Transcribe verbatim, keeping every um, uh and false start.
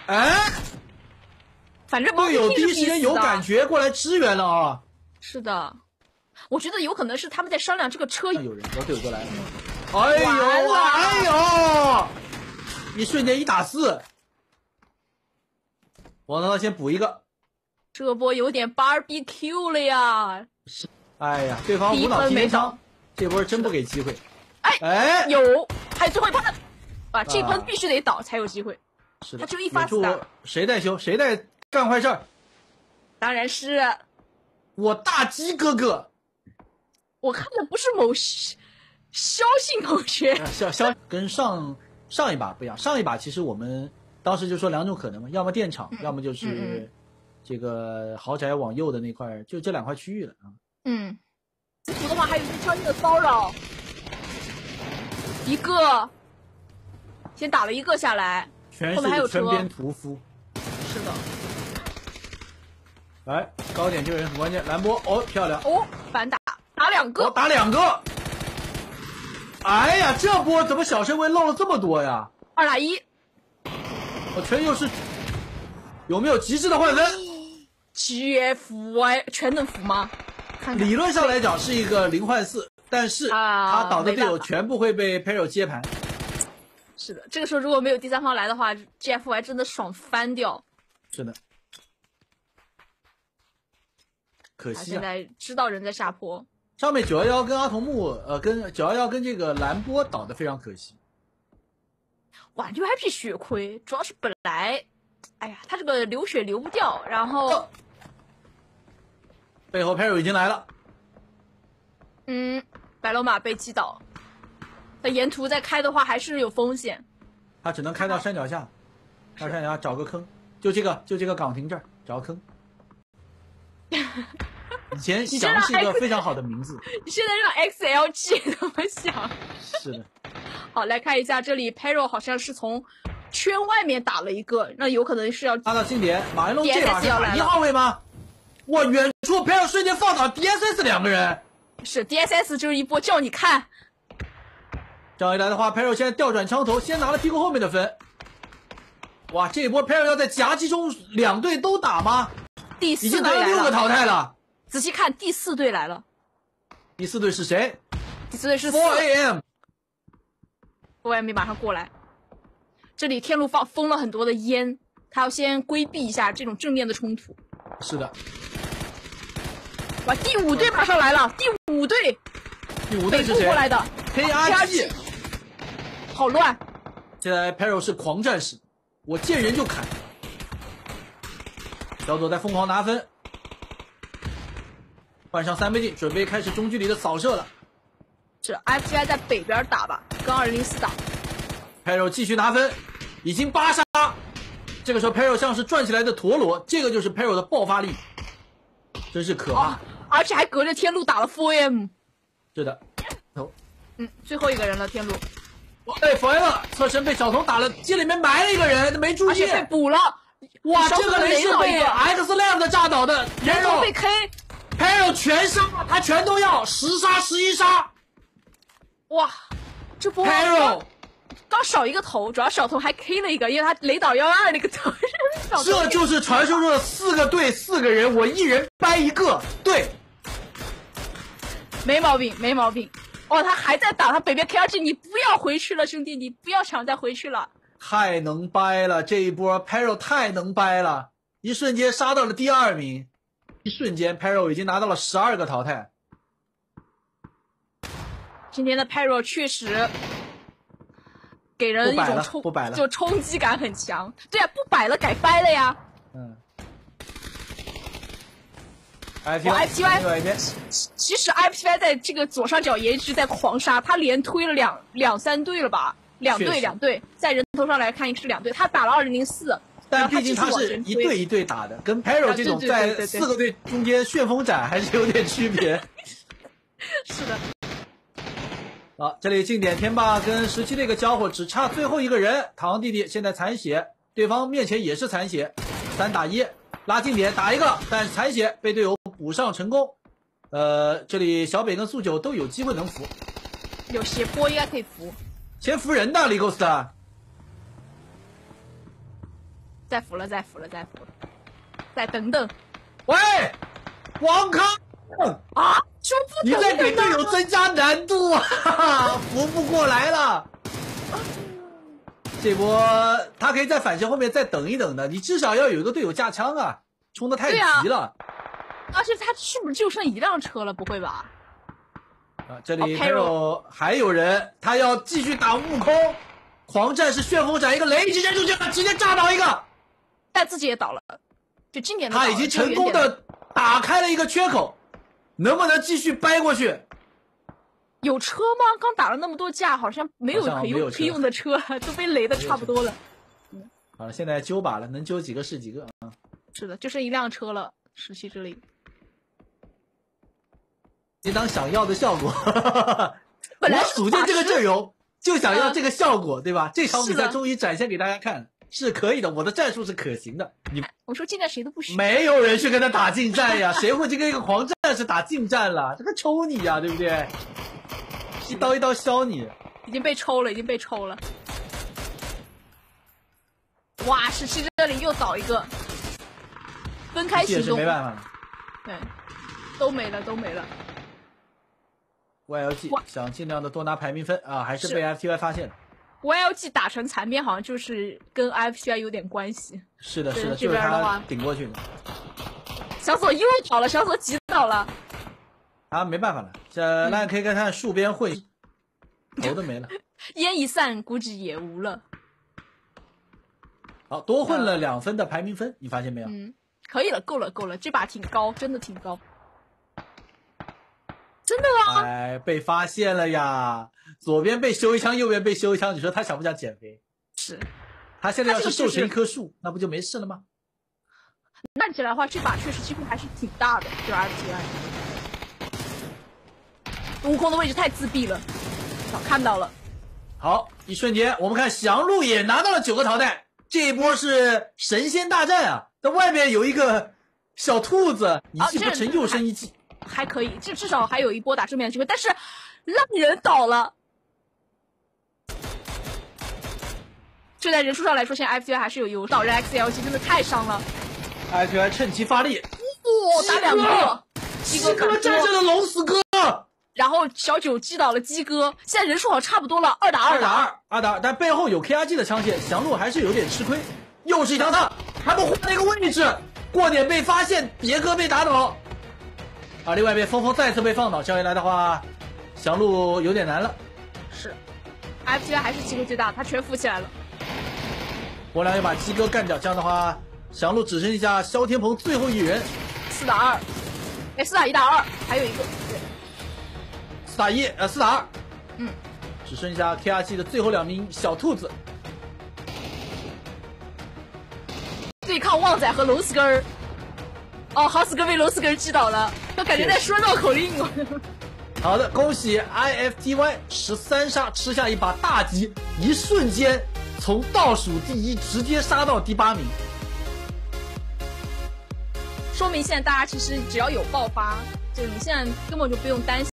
哎， 反正队友第一时间有感觉过来支援了啊！ 是的，我觉得有可能是他们在商量这个车。 有人，我队友过来了。哎呦，哎呦！一瞬间一打四，王涛先补一个。 这波有点 barbecue 了呀！ 是，哎呀，对方无脑提前枪，这波真不给机会。 哎哎， 有，还有最后一喷，啊，这喷必须得倒才有机会。 是的， 他只有一发子弹。 谁在修？谁在干坏事儿？ 当然是我大鸡哥哥。 我看的不是某肖信同学， 肖肖跟上上一把不一样。上一把其实我们当时就说两种可能嘛，要么电厂， 嗯、 要么就是这个豪宅往右的那块，就这两块区域了啊。 嗯，此图的话还有一些枪击的骚扰，一个先打了一个下来， 全后面还有车。 是全边屠夫。 是的。 来，高点救人很关键，兰波哦，漂亮哦，反打打两个， 哦、打两个。哎呀，这波怎么小身位漏了这么多呀？ 二打一， 我全又是有没有极致的换分 ？G F Y 全能服吗？看看理论上来讲是一个零换四，但是他倒的队友全部会被 Pero 接盘。 是的，这个时候如果没有第三方来的话 ，G F Y 真的爽翻掉。 是的。可惜啊！ 现在知道人在下坡。 上面九一一跟阿童木，呃，跟九一一跟这个兰波倒的非常可惜。 哇，六 I P 血亏，主要是本来，哎呀，他这个流血流不掉，然后、哦、 背后 Pero 已经来了。 嗯，白龙马被击倒，那沿途再开的话还是有风险。 他只能开到山脚下，到山脚下找个坑，就这个，就这个岗亭这儿找个坑。以前想是一个非常好的名字， 你现在让 X L G 怎么想？ 是的。 好，来看一下这里 Pero 好像是从圈外面打了一个，那有可能是要拉到经典。马云龙这把是打一号位吗？哇，远处 Pero 瞬间放倒 D S S 两个人。 是 D S S 就是一波叫你看。 这样一来的话 ，Pero 现在调转枪头，先拿了屁股后面的分。哇，这一波 Pero 要在夹击中两队都打吗？ 第四已经拿了六个淘汰了。 仔细看，第四队来了。 第四队是谁？ 第四队是 four A M。four A M 马上过来。这里天路放封了很多的烟，他要先规避一下这种正面的冲突。 是的。 哇，第五队马上来了！第五队， 第五队是谁？ 过来的 K R G。 好乱。 现在 Pero 是狂战士，我见人就砍。小左在疯狂拿分，换上三倍镜，准备开始中距离的扫射了。 是 F T I 在北边打吧，跟二零四打。 Pero 继续拿分，已经八杀。这个时候 Pero 像是转起来的陀螺，这个就是 Pero 的爆发力，真是可怕。 哦、而且还隔着天路打了 four A M。 是的，头。 嗯，最后一个人了，天路。 哎 ，forever 侧身被小童打了，这里面埋了一个人，没注意， 而且被补了。 哇，这个人是被 X 亮的炸倒的， 人头被 K。 Pero 全杀，他全都要，十杀十一杀。 哇，这波 Pero 刚少一个头，主要小头还 K 了一个，因为他雷导幺幺二那个头。 这就是传说中的四个队四个人，我一人掰一个，对， 没毛病，没毛病。哦，他还在打，他北边 K R G， 你不要回去了，兄弟，你不要想再回去了。 太能掰了，这一波 Pero 太能掰了，一瞬间杀到了第二名，一瞬间 Pero 已经拿到了十二个淘汰。 今天的 Pero 确实给人一种冲， 不摆了， 就冲击感很强。对啊，不摆了，改掰了呀。 嗯。 F T Y 其实 F T Y 在这个左上角也一直在狂杀，他连推了两两三队了吧？两队两队，在人头上来看是两队，他打了二零零四， 但毕竟他是一队一队打的，跟 Pero 这种在四个队中间旋风斩还是有点区别。 是的。 好，这里近点天霸跟十七的一个交火，只差最后一个人，唐弟弟现在残血，对方面前也是残血，三打一，拉近点打一个，但是残血被队友补上成功。呃，这里小北跟素九都有机会能扶， 有斜坡应该可以扶。 先扶人的李狗斯特， 再服了，再服了，再服了，再等等。 喂，王康啊，就不你在给队友增加难度啊，哈哈，扶不过来了。这波他可以在反向后面再等一等的，你至少要有一个队友架枪啊，冲得太急了。 而且他是不是就剩一辆车了？不会吧？ 啊，这里 Pero 还有人，他要继续打悟空，狂战士旋风斩一个雷直接出去了，直接炸倒一个， 但自己也倒了，就经典的他已经成功的打开了一个缺口，能不能继续掰过去？ 有车吗？刚打了那么多架，好像没有可以用可以用的车，都被雷的差不多了。 嗯，好了，现在揪把了，能揪几个是几个啊？ 是的，就剩一辆车了，十七这里。 你当想要的效果， 本来我组建这个阵容就想要这个效果，对吧？这场比赛终于展现给大家看，是可以的，我的战术是可行的。你我说近战谁都不许， 没有人去跟他打近战呀，谁会去跟一个狂战士打近战了？这个抽你呀，对不对？一刀一刀削你， 已经被抽了，已经被抽了。哇，十七这里又倒一个，分开行动， 没办法了， 对，都没了，都没了。 Y L G 想尽量的多拿排名分啊，还是被 F T Y 发现了。 Y L G 打成残边，好像就是跟 F T Y 有点关系。 是的，是的， 这边的话顶过去的。 小左又倒了，小左急倒了。 啊，没办法了，这那可以看看树边混，头都没了。 烟一散，估计也无了。 好多混了两分的排名分，你发现没有？ 嗯，可以了，够了，够了，这把挺高，真的挺高。真的啊！ 哎，被发现了呀！左边被修一枪，右边被修一枪，你说他想不想减肥？ 是， 他现在要是瘦成一棵树，那不就没事了吗？ 看起来的话，这把确实机会还是挺大的，就是 F T Y。悟空的位置太自闭了，好，看到了。 好，一瞬间，我们看翔鹿也拿到了九个淘汰，这一波是神仙大战啊！在外面有一个小兔子，一计不成又生一计。 还可以，这至少还有一波打正面的机会，但是让人倒了。这在人数上来说，现在 F T Y 还是有优势。倒人 X L G 真的太伤了 ，F T Y 趁机发力， 哇、哦，打两个，鸡哥战胜了龙死哥， 然后小九击倒了鸡哥，现在人数好像差不多了，二打二打二，二打二，但背后有 K R G 的枪线，翔鹿还是有点吃亏。又是一条趟，还不换了一个位置，过点被发现，别哥被打倒。啊！另外一边，峰峰再次被放倒，这样一来的话，翔鹿有点难了。 是 ，F T Y 还是机会最大，他全扶起来了。 国良要把鸡哥干掉，这样的话，翔鹿只剩下萧天鹏最后一人。 四打二，哎，四打一打二，还有一个，对， 四打一，呃，四打二， 嗯， 只剩下 K R G 的最后两名小兔子， 对抗旺仔和龙死根儿。哦，好死哥被龙死根击倒了，我感觉在说绕口令哦。 好的，恭喜 I F T Y 十三杀吃下一把大吉，一瞬间从倒数第一直接杀到第八名， 说明现在大家其实只要有爆发，就你现在根本就不用担心。